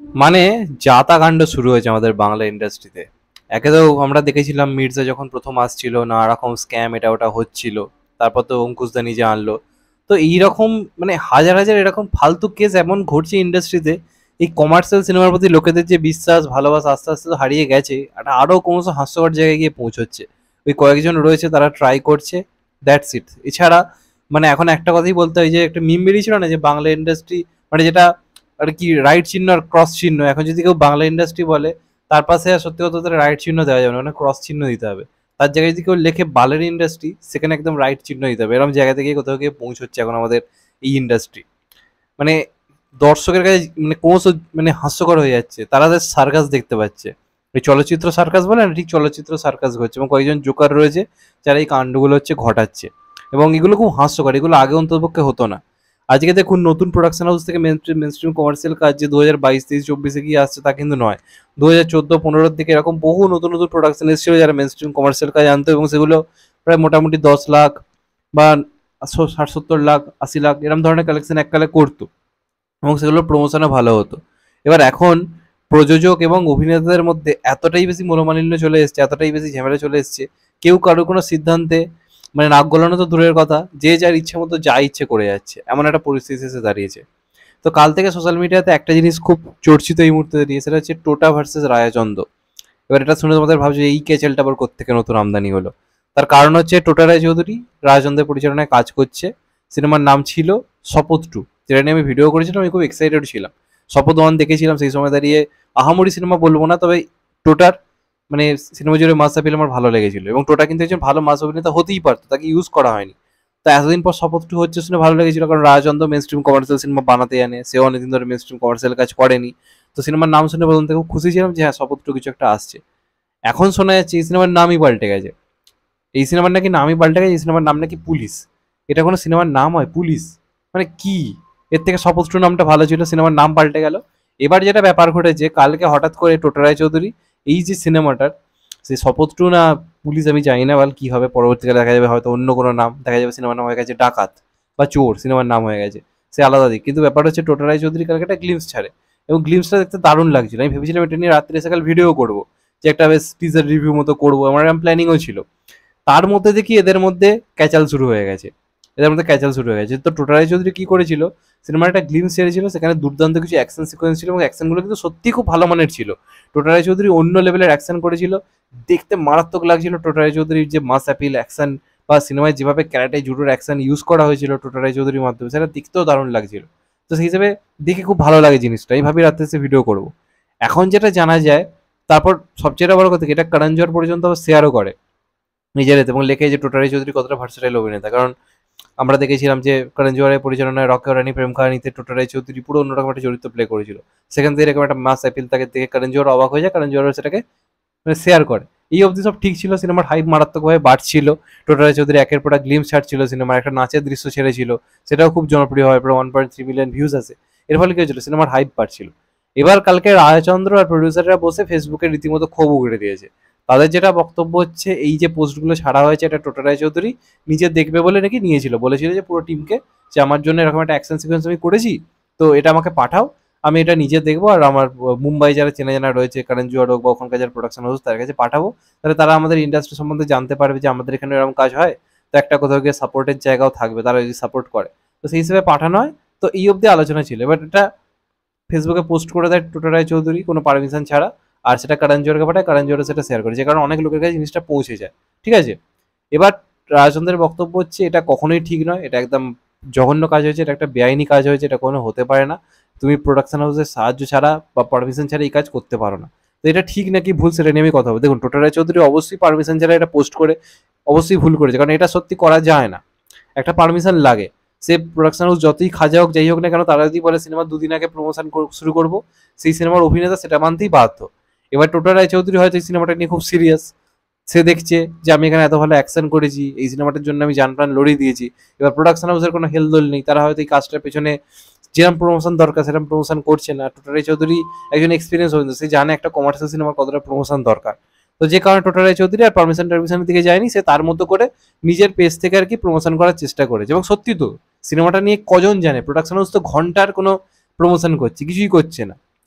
মানে যাতাকাণ্ড শুরু হয়েছে আমাদের বাংলা ইন্ডাস্ট্রিতে। একে তো আমরা দেখেছিলাম মির্জা যখন প্রথম আসছিল নানা রকম স্ক্যাম এটা ওটা হচ্ছিল, তারপর তো অঙ্কুশদা নিজে আনলো। তো এইরকম মানে হাজার হাজার এরকম ফালতু কেস এমন ঘটছে ইন্ডাস্ট্রিতে। এই কমার্শিয়াল সিনেমার প্রতি লোকেদের যে বিশ্বাস ভালোবাসা আস্তে আস্তে তো হারিয়ে গেছে, একটা আরও ক্রমশ হাস্যকর জায়গায় গিয়ে পৌঁছচ্ছে। ওই কয়েকজন রয়েছে তারা ট্রাই করছে, দ্যাটস ইট। এছাড়া মানে এখন একটা কথাই বলতে হয়, যে একটা মিম বেরিয়েছিল না যে বাংলা ইন্ডাস্ট্রি মানে যেটা আর কি রাইট চিহ্ন আর ক্রস চিহ্ন, এখন যদি কেউ বাংলা ইন্ডাস্ট্রি বলে তার পাশে আর সত্যি কথা তাদের রাইট চিহ্ন দেওয়া যাবে না, মানে ক্রস চিহ্ন দিতে হবে। তার জায়গায় যদি কেউ লেখে বালের ইন্ডাস্ট্রি, সেখানে একদম রাইট চিহ্ন দিতে হবে। এরকম জায়গা থেকে কোথাও গিয়ে পৌঁছচ্ছে এখন আমাদের এই ইন্ডাস্ট্রি। মানে দর্শকের কাছে মানে ক্রমশ মানে হাস্যকর হয়ে যাচ্ছে, তারা তাদের সার্কাস দেখতে পাচ্ছে। এই চলচ্চিত্র সার্কাস বলে না, ঠিক চলচ্চিত্র সার্কাস ঘটছে, এবং কয়েকজন জোকার রয়েছে যারা এই কাণ্ডগুলো হচ্ছে ঘটাচ্ছে। এবং এগুলো খুব হাস্যকর, এগুলো আগে অন্ততপক্ষে হতো না। আজকে দেখুন নতুন প্রোডাকশন হাউস থেকে মেন স্ট্রিম কমার্শিয়াল কাজ যে 2022-23-24 গিয়ে আসছে তা কিন্তু নয়। 2014-15 দিকে এরকম বহু নতুন নতুন প্রোডাকশন এসেছিল যারা মেন স্ট্রিম কমার্শিয়াল কাজ আনতো, এবং সেগুলো প্রায় মোটামুটি 10 লাখ বা 60-70 লাখ 80 লাখ এরকম ধরনের কালেকশন এককালে করতো, এবং সেগুলোর প্রমোশনও ভালো হতো। এবার এখন প্রযোজক এবং অভিনেতাদের মধ্যে এতটাই বেশি মনোমালিন্য চলে এসছে, এতটাই বেশি ঝামেলা চলে এসছে, কেউ কারোর কোনো সিদ্ধান্তে মানে নাক গলানো তো দূরের কথা, যে যার ইচ্ছে মতো যা ইচ্ছে করে যাচ্ছে, এমন একটা পরিস্থিতি এসে দাঁড়িয়েছে। তো কাল থেকে সোশ্যাল মিডিয়াতে একটা জিনিস খুব চর্চিত এই মুহূর্তে দাঁড়িয়ে, সেটা হচ্ছে টোটা ভার্সেস রায়াচন্দ। এবার এটা শুনে তোমাদের ভাবছো এই ক্যাচেলটা আবার কোত্থেকে নতুন আমদানি হলো। তার কারণ হচ্ছে টোটা রায়চৌধুরী রায়চন্দ্রের পরিচালনায় কাজ করছে। সিনেমার নাম ছিল শপথ টু, যেটা নিয়ে আমি ভিডিও করেছিলাম, আমি খুব এক্সাইটেড ছিলাম। শপথ ওয়ান দেখেছিলাম সেই সময় দাঁড়িয়ে, আহামরি সিনেমা বলবো না, তবে টোটার মানে সিনেমা জুড়ে মাস অ্যাপিল আমার ভালো লেগেছিল, এবং টোটা কিন্তু একজন ভালো মাস অভিনেতা হতেই পারতো, তাকে ইউজ করা হয়নি। তো এতদিন পর শপথ টু হচ্ছে শুনে ভালো লেগেছিল, কারণ Rajchandra mainstream commercial cinema বানাতে জানে, সেও অনেকদিন ধরে মেন স্ট্রিম কমার্শিয়াল কাজ করেনি। তো সিনেমার নাম শুনে প্রথম থেকে খুব খুশি ছিলাম যে হ্যাঁ শপথ টু কিছু একটা আসছে। এখন শোনা যাচ্ছে এই সিনেমার নামই পাল্টে গেছে, এই সিনেমার নাকি নামই পাল্টে গেছে, এই সিনেমার নাম নাকি পুলিশ। এটা কোনো সিনেমার নাম হয় পুলিশ? মানে কি, এর থেকে শপথ টু নামটা ভালো ছিল, সিনেমার নাম পাল্টে গেল। এবার যেটা ব্যাপার ঘটেছে, কালকে হঠাৎ করে টোটা রায়চৌধুরী এই যে সিনেমাটার, সে শপথ টু না পুলিশ আমি জানি না, বল কি হবে পরবর্তীকালে দেখা যাবে, হয়তো অন্য কোনো নাম দেখা যাবে, সিনেমার নাম হয়ে গেছে ডাকাত বা চোর, সিনেমার নাম হয়ে গেছে, সে আলাদা দিক। কিন্তু ব্যাপার হচ্ছে টোটা রায়চৌধুরী কালকে একটা গ্লিমস ছাড়ে, এবং গ্লিমসটা দেখতে দারুণ লাগছিল। আমি ভেবেছিলাম এটা নিয়ে রাত্রে এসে কাল ভিডিও করবো, যে একটা বেশ টিজার রিভিউ মতো করবো, আমার এরকম প্ল্যানিংও ছিল। তার মধ্যে দেখি এদের মধ্যে ক্যাচাল শুরু হয়ে গেছে, এদের মধ্যে ক্যাচাল শুরু হয়ে গেছে। তো টোটা রায়চৌধুরী কি করেছিল, সিনেমার একটা গ্লিমস ছেড়েছিল, সেখানে দুর্দান্ত কিছু অ্যাকশন সিকোয়েন্স ছিল, এবং অ্যাকশনগুলো কিন্তু সত্যি খুব ভালো মানের ছিল। টোটা রায়চৌধুরী অন্য লেভেলের অ্যাকশন করেছিল, দেখতে মারাত্মক লাগছিল। টোটা রায়চৌধুরীর যে মাস অ্যাপিল অ্যাকশন, বা সিনেমায় যেভাবে ক্যারাটে জুডোর অ্যাকশন ইউজ করা হয়েছিল টোটা রায়চৌধুরীর মাধ্যমে, সেটা দেখতেও দারুণ লাগছিল। তো সেই হিসেবে দেখে খুব ভালো লাগে জিনিসটা, আমি ভাবি রাত্রে এসে ভিডিও করবো। এখন যেটা জানা যায়, তারপর সবচেয়ে বড় কথা কি, এটা করণ জোহর পর্যন্ত আবার শেয়ারও করে নিজের এতে, এবং লেখে যে টোটা রায়চৌধুরী কতটা ভার্সেটাইল অভিনেতা। কারণ আমরা দেখেছিলাম যে করণ জোহরের পরিচালনায় রকি और রানী প্রেম কাহিনীতে টোটা রায়চৌধুরী পুরো অন্যরকম একটা চরিত্র প্লে করেছিল। সেখান থেকে এরকম একটা মাস অ্যাপিল তাকে দেখে করণ জোহর অবাক হয়ে যায়, করণ জোহর সেটাকে মানে শেয়ার করে। এই অবধি সব ঠিক ছিল, সিনেমার হাইপ মারাত্মকভাবে বাড়ছিল। টোটা রায়চৌধুরী একের পর এক গ্লিমস ছাড়ছিল, সিনেমার একটা নাচের দৃশ্য ছেড়েছিল, সেটাও খুব জনপ্রিয় হয়, প্রায় 1.3 মিলিয়ন ভিউজ আছে। এর ফলে কি হয়েছিল, সিনেমার হাইপ বাড়ছিল। এবার কালকে রায়চন্দ্র আর প্রডিউসাররা বসে ফেসবুকে রীতিমতো ক্ষোভ উগড়ে দিয়েছে। তাদের যেটা বক্তব্য হচ্ছে, এই যে পোস্টগুলো ছাড়া হয়েছে এটা টোটা রায়চৌধুরী নিজে দেখবে বলে নাকি নিয়েছিল, বলেছিল যে পুরো টিমকে যে আমার জন্য এরকম একটা অ্যাকশন সিকোয়েন্স আমি করেছি, তো এটা আমাকে পাঠাও, আমি এটা নিজে দেখবো, আর আমার মুম্বাই যারা চেনা জানা রয়েছে করণ জোহর হোক বা ওখানকার যারা প্রোডাকশন হাউস তার কাছে পাঠাবো, তাহলে তারা আমাদের ইন্ডাস্ট্রি সম্বন্ধে জানতে পারবে যে আমাদের এখানে এরকম কাজ হয়। তো একটা কোথাও গিয়ে সাপোর্টের জায়গাও থাকবে, তারা যদি সাপোর্ট করে। তো সেই হিসেবে পাঠানো হয়। তো এই অবধি আলোচনা ছিল, এবার এটা ফেসবুকে পোস্ট করে দেয় টোটা রায়চৌধুরী কোনো পারমিশন ছাড়া, আর সেটা করণ জোহরকে পাঠায়, করণ জোহর সেটা শেয়ার করে, যে কারণে অনেক লোকের কাছে জিনিসটা পৌঁছে যায়। ঠিক আছে, এবার রাজচন্দ্রের বক্তব্য হচ্ছে এটা কখনোই ঠিক নয়, এটা একদম জঘন্য কাজ হয়েছে, এটা একটা বেআইনি কাজ হয়েছে, এটা কোনো হতে পারে না। তুমি প্রোডাকশন হাউসের সাহায্য ছাড়া বা পারমিশন ছাড়া এই কাজ করতে পারো না। তো এটা ঠিক নাকি ভুল সেটা নিয়ে আমি কথা বলবো। দেখুন টোটা রায়চৌধুরী অবশ্যই পারমিশন ছাড়া এটা পোস্ট করে অবশ্যই ভুল করেছে, কারণ এটা সত্যি করা যায় না, একটা পারমিশন লাগে। সে প্রোডাকশন হাউস যতই খাজা হোক যাই হোক না কেন, তারা যদি বলে সিনেমা দুদিন আগে প্রমোশন শুরু করবো, সেই সিনেমার অভিনেতা সেটা মানতেই বাধ্য। এবার টোটা রায়চৌধুরী হয়তো এই সিনেমাটা নিয়ে খুব সিরিয়াস, সে দেখছে যে আমি এখানে এত ভালো অ্যাকশন করেছি, এই সিনেমাটার জন্য আমি জান প্রাণ লড়িয়ে দিয়েছি। এবার প্রোডাকশন হাউসের কোনো হেলদোল নেই, তারা হয়তো এই কাজটার পেছনে যেরকম প্রমোশন দরকার সেরকম প্রমোশন করছে না। টোটা রায়চৌধুরী একজন এক্সপিরিয়েন্স অভিনেতা, সে জানে একটা কমার্শিয়াল সিনেমার কতটা প্রমোশন দরকার। তো যে কারণে টোটা রায়চৌধুরী আর পারমিশন টারমিশনের দিকে যায়নি, সে তার মতো করে নিজের পেজ থেকে আর কি প্রমোশন করার চেষ্টা করেছে। এবং সত্যি তো সিনেমাটা নিয়ে কজন জানে, প্রোডাকশন হাউস তো ঘন্টার কোনো প্রমোশন করছে, কিছুই করছে না।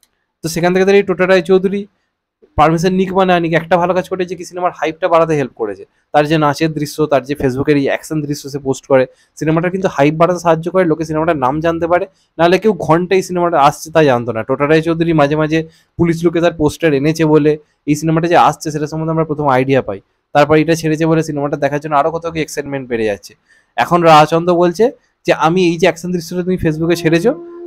তো সেখান থেকে দাঁড়িয়ে টোটা রায়চৌধুরী পারমিশন নিক বা না নিক, একটা ভালো কাজ করেছে কি, সিনেমার হাইপটা বাড়াতে হেল্প করেছে। তার যে নাচের দৃশ্য, তার যে ফেসবুকের এই অ্যাকশন দৃশ্য সে পোস্ট করে, সিনেমাটা কিন্তু হাইপ বাড়াতে সাহায্য করে, লোকে সিনেমাটার নাম জানতে পারে। নাহলে কেউ ঘন্টায় সিনেমাটা আসছে তা জানতো না। টোটা রায়চৌধুরী মাঝে মাঝে পুলিশ লোকে তার পোস্টার এনেছে বলে এই সিনেমাটা যে আসছে সেটা সম্বন্ধে আমরা প্রথম আইডিয়া পাই। তারপর এটা ছেড়েছে বলে সিনেমাটা দেখার জন্য আরো কত কি এক্সাইটমেন্ট বেড়ে যাচ্ছে। এখন রাজচন্দ্র বলছে যে আমি এই যে অ্যাকশন দৃশ্যটা তুমি ফেসবুকে ছেড়েছো,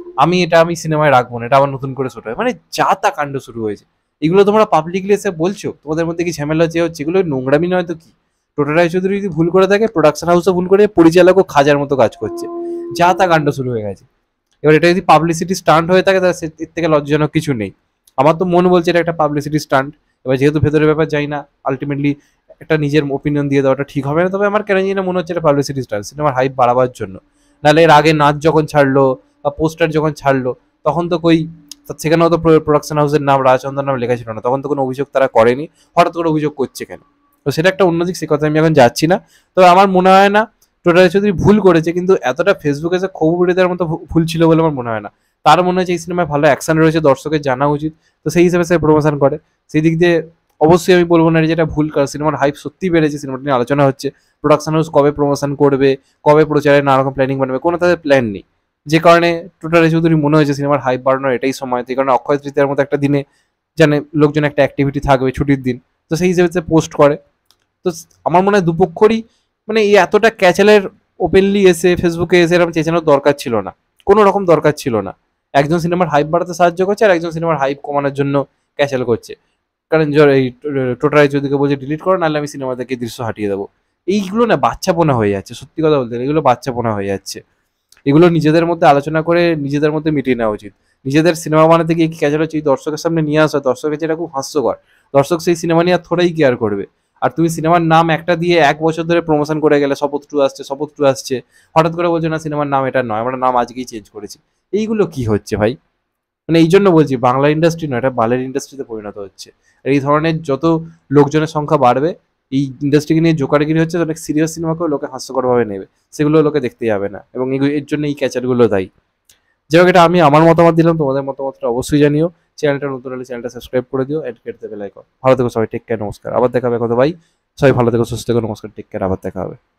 আমি সিনেমায় রাখবো না, এটা আবার নতুন করে শুরু হয়। মানে যা তা কাণ্ড শুরু হয়েছে। এগুলো তোমরা পাবলিকলি এসে বলছো, তোমাদের মধ্যে কি ঝামেলা যে হচ্ছে, এগুলো নোংরামি নয় তো কি? টোটা রায়চৌধুরী যদি ভুল করে থাকে, প্রোডাকশন হাউসও ভুল করে, পরিচালকও খাজার মতো কাজ করছে, যা তা কাণ্ড শুরু হয়ে গেছে। এবার এটা যদি পাবলিসিটি স্টান্ট হয়ে থাকে তাহলে এর থেকে লজ্জাজনক কিছু নেই। আমার তো মন বলছে এটা একটা পাবলিসিটি স্টান্ট। এবার যেহেতু ভেতরের ব্যাপার যাই না, আলটিমেটলি একটা নিজের ওপিনিয়ন দিয়ে দেওয়াটা ঠিক হবে না, তবে আমার কেন জানি না মনে হচ্ছে এটা পাবলিসিটি স্টান্ট, সিনেমার হাইপ বাড়াবার জন্য। নাহলে এর আগে নাচ যখন ছাড়লো বা পোস্টার যখন ছাড়লো, তখন তো কই সেখানেও তো প্রোডাকশন হাউসের নাম, রাজচন্দ্র নাম লেখা ছিল না, তখন তো কোনো অভিযোগ তারা করেনি। হঠাৎ করে অভিযোগ করছে কেন? তো সেটা একটা অন্য দিক, সে কথা আমি এখন যাচ্ছি না। তবে আমার মনে হয় না টোটা রায়চৌধুরী ভুল করেছে, কিন্তু এতটা ফেসবুকে যে ক্ষোভ উড়ে দেওয়ার মতো ভুল ছিল বলে আমার মনে হয় না। তার মনে হচ্ছে এই সিনেমায় ভালো অ্যাকশন রয়েছে, দর্শকের জানা উচিত, তো সেই হিসেবে সে প্রমোশন করে। সেই দিক দিয়ে অবশ্যই আমি বলবো না যেটা ভুল, কারণ সিনেমার হাইপ সত্যিই বেড়েছে, সিনেমাটা নিয়ে আলোচনা হচ্ছে। প্রোডাকশন হাউস কবে প্রমোশন করবে, কবে প্রচারে নানা রকম প্ল্যানিং বানাবে, কোনো তাদের প্ল্যান নেই। যে কারণে টোটা রায়চৌধুরী মনে হয়েছে সিনেমার হাইপ বাড়ানোর এটাই সময়। এই কারণে অক্ষয় তৃতীয়ার মতো একটা দিনে জানে লোকজন একটা অ্যাক্টিভিটি থাকবে, ছুটির দিন, তো সেই হিসেবে সে পোস্ট করে। তো আমার মনে হয় দুপক্ষরই মানে এই এতটা ক্যাচালের ওপেনলি এসে ফেসবুকে এসে এরকম চেঁচানোর দরকার ছিল না, কোনো রকম দরকার ছিল না। একজন সিনেমার হাইপ বাড়াতে সাহায্য করছে, আর একজন সিনেমার হাইপ কমানোর জন্য ক্যাচাল করছে। কারণ এই টোটা রায়চৌধুরীকে বলছে ডিলিট করো, নাহলে আমি সিনেমা থেকে দৃশ্য হাটিয়ে দেবো। এইগুলো না বাচ্চাপোনা হয়ে যাচ্ছে, সত্যি কথা বলতে গেলে এগুলো বাচ্চাপোনা হয়ে যাচ্ছে। এগুলো নিজেদের মধ্যে আলোচনা করে নিজেদের মধ্যে মিটিয়ে নেওয়া উচিত। নিজেদের সিনেমা বানাতে গিয়ে কি ক্যাচাল হচ্ছে এই দর্শকের সামনে নিয়ে আসা, দর্শকের যেটা খুব হাস্যকর। দর্শক সেই সিনেমা নিয়ে আর থোড়াই কেয়ার করবে। আর তুমি সিনেমার নাম একটা দিয়ে ১ বছর ধরে প্রমোশন করে গেলে, শপথ টু আসছে, শপথ টু আসছে, হঠাৎ করে বলছো না সিনেমার নাম এটা নয়, আমরা নাম আজকেই চেঞ্জ করেছি। এইগুলো কি হচ্ছে ভাই? মানে এই জন্য বলছি বাংলা ইন্ডাস্ট্রি নয়, এটা বালের ইন্ডাস্ট্রিতে পরিণত হচ্ছে। আর এই ধরনের যত লোকজনের সংখ্যা বাড়বে, এই ইন্ডাস্ট্রিকে নিয়ে জোকারিগিরি হচ্ছে, অনেক সিরিয়াস সিনেমাকেও লোকে হাস্যকরভাবে নেবে, সেগুলো লোকে দেখতে যাবে না, এবং এর জন্য এই ক্যাচারগুলো দায়ী। যাই হোক, এটা আমি আমার মতামত দিলাম, তোমাদের মতামতটা অবশ্যই জানিও। চ্যানেলটা নতুন হলে চ্যানেলটা সাবস্ক্রাইব করে দিও, এন্ড কেটে বেল আইকন। ভালো থেকো সবাই, টেক কেয়ার, নমস্কার, আবার দেখা হবে কত ভাই। সবাই ভালো থেকো, সুস্থ থেকো, নমস্কার, টেক কেয়ার, আবার দেখা হবে।